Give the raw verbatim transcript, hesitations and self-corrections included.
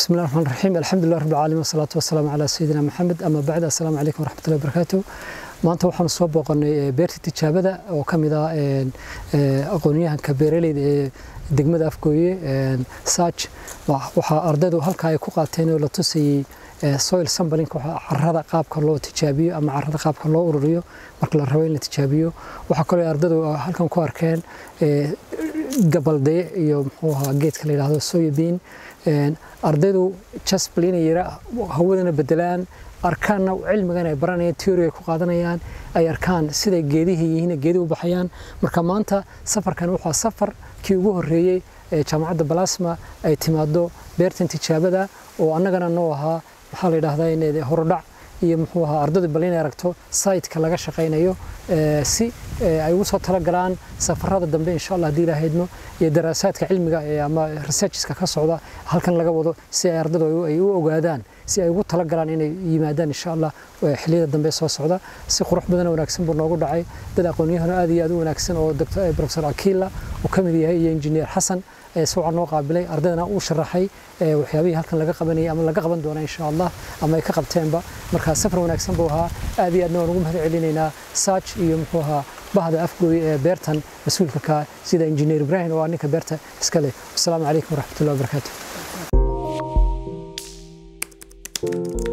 بسم الله الرحمن الرحيم الحمد لله رب العالمين والصلاة والسلام على سيدنا محمد أما بعد السلام عليكم ورحمة الله وبركاته maanta waxaan soo booqanay beerta tijaabada oo kamid ah aqoonyahanka beeraleyda ee degmada Afgoye search waxa ardaydu halka ay ku qaateen oo la tusay soil sampling carrada qaabka loo tijaabiyo ama carrada qaabka loo ururiyo marka la rabo in la tijaabiyo waxa kale ardaydu halkan ku arkeen gabalde iyo muxuu ahaa geedka la yiraahdo soybean ardaydu just planayira hawadana bedelaan arkaanna cilmigan ay baranayaan theory ku qaadanayaan ay arkaan sida geedihi yihiin geedi u baxayaan marka maanta safarkan wuxuu safar kii ugu horeeyay ee jaamacadda Plasma ay timaado beertan tijaabada oo annagana noo ahaa waxa la yiraahdaa in horodhac iyo muxuu ahaa ardaydu balin aragto site-ka laga shaqeynayo si ay ugu soo tala galaan safarada dambe insha Allah hadii ilaahaydno iyo daraasaadka cilmiga ee ama research-ka ka socda halkan laga wado si ay ardaydu ay u ogaadaan si ay ugu tala galaan inay yimaadaan insha Allah xilliyada dambe soo socda si qurux badan oo wanaagsan buu noogu dhacay dad aqoonyahan aad iyo aad u wanaagsan oo doctor Professor Akila oo kamid yahay iyo engineer Xasan ee soo noo qaabilay ardaydana uu sharaxay waxyaabaha halkan laga qabanay ama laga qaban doona insha Allah ama ay ka qabteenba marka safar wanaagsan buu ahaa aad iyo aad ugu mahad celinaynaa search iyo muxuu ahaa bahda Afgoye ee beertan mas'uulka ka sida engineer Ibrahim oo ninka beerta iska leh. Assalaamu alaykum wa rahmatullahi wa barakatuh.